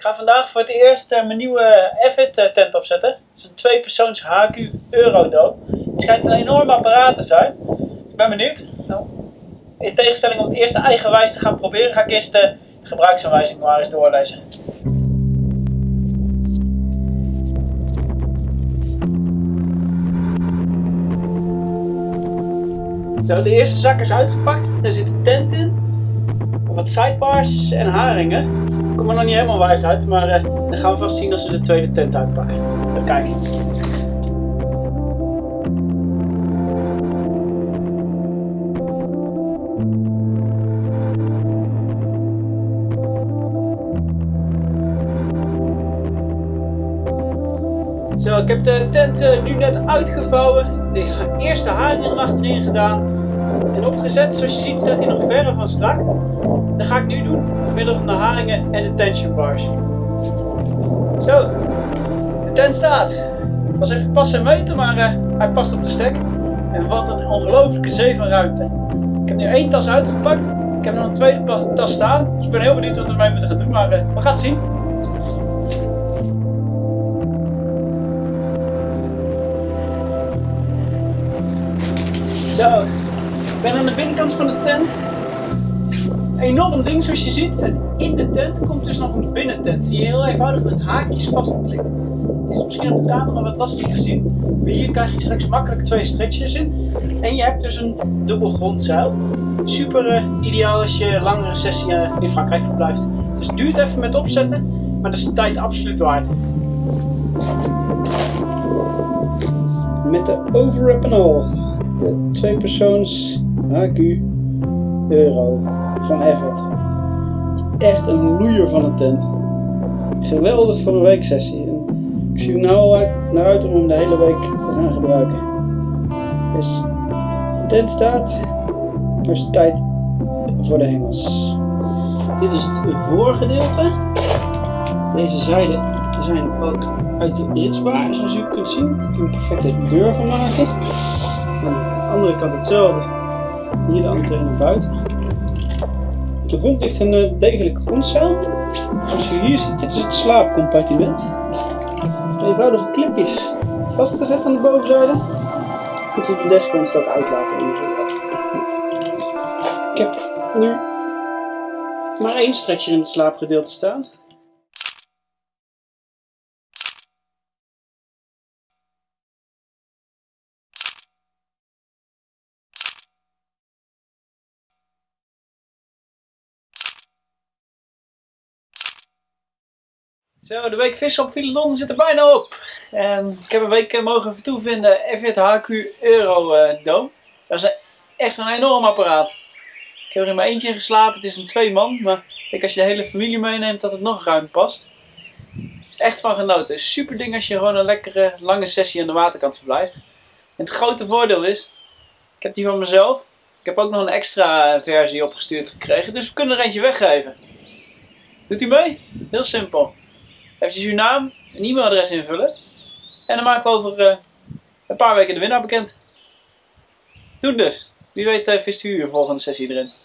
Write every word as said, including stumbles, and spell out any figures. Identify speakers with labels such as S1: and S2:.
S1: Ik ga vandaag voor het eerst uh, mijn nieuwe Avid uh, tent opzetten. Het is een twee persoons H Q Eurodome. Het schijnt een enorm apparaat te zijn. Ik ben benieuwd. Nou, in tegenstelling om het eerst eigenwijs te gaan proberen, ga ik eerst de gebruiksaanwijzing maar eens doorlezen. Zo, de eerste zak is uitgepakt. Daar zit een tent in. Wat sidebars en haringen. Ik kom er nog niet helemaal wijs uit, maar uh, dan gaan we vast zien als we de tweede tent uitpakken. Even kijken. Zo, ik heb de tent uh, nu net uitgevouwen. De eerste haringen achterin gedaan. En opgezet, zoals je ziet staat hij nog verre van strak. Dat ga ik nu doen, door middel van de haringen en de tension bars. Zo, de tent staat. Ik was even passen en meten, maar uh, hij past op de stek. En wat een ongelooflijke zee van ruimte. Ik heb nu één tas uitgepakt, ik heb nog een tweede tas staan. Dus ik ben heel benieuwd wat we ermee moeten gaan doen, maar uh, we gaan het zien. Zo, ik ben aan de binnenkant van de tent. Enorm ding zoals je ziet. En in de tent komt dus nog een binnentent die je heel eenvoudig met haakjes vastklikt. Het is misschien op de camera wat lastig te zien. Maar hier krijg je straks makkelijk twee stretchers in. En je hebt dus een dubbel grondzeil. Super uh, ideaal als je een langere sessie uh, in Frankrijk verblijft. Dus het duurt even met opzetten, maar dat is de tijd absoluut waard. Met de overwrap en al. De twee persoons H Q Euro van Avid. Echt een loeier van een tent. Geweldig voor een weeksessie. En ik zie er nou al uit, naar uit om hem de hele week te gaan gebruiken. Dus de tent staat. Er is tijd voor de hengels. Dit is het voorgedeelte. Deze zijden zijn ook uitritsbaar, zoals u kunt zien. Ik kan een perfecte deur van maken. Aan de andere kant hetzelfde. Hier de entree naar buiten. Op de grond ligt een uh, degelijk grondzeil. Zoals u hier ziet, dit is het slaapcompartiment. Met eenvoudige clipjes vastgezet aan de bovenzijde. Kunt u de dashboards ook uitlaten. Ik heb nu maar één stretcher in het slaapgedeelte staan. Zo, de week vissen op Villedon zit er bijna op. En ik heb een week mogen vertoeven in de Avid H Q Eurodome. Dat is echt een enorm apparaat. Ik heb er in mijn eentje in geslapen, het is een twee man, maar ik denk als je de hele familie meeneemt dat het nog ruim past. Echt van genoten. Super ding als je gewoon een lekkere lange sessie aan de waterkant verblijft. En het grote voordeel is, ik heb die van mezelf. Ik heb ook nog een extra versie opgestuurd gekregen, dus we kunnen er eentje weggeven. Doet u mee? Heel simpel. Even uw naam en e-mailadres invullen. En dan maken we over uh, een paar weken de winnaar bekend. Doe het dus. Wie weet uh, vist u uw volgende sessie erin.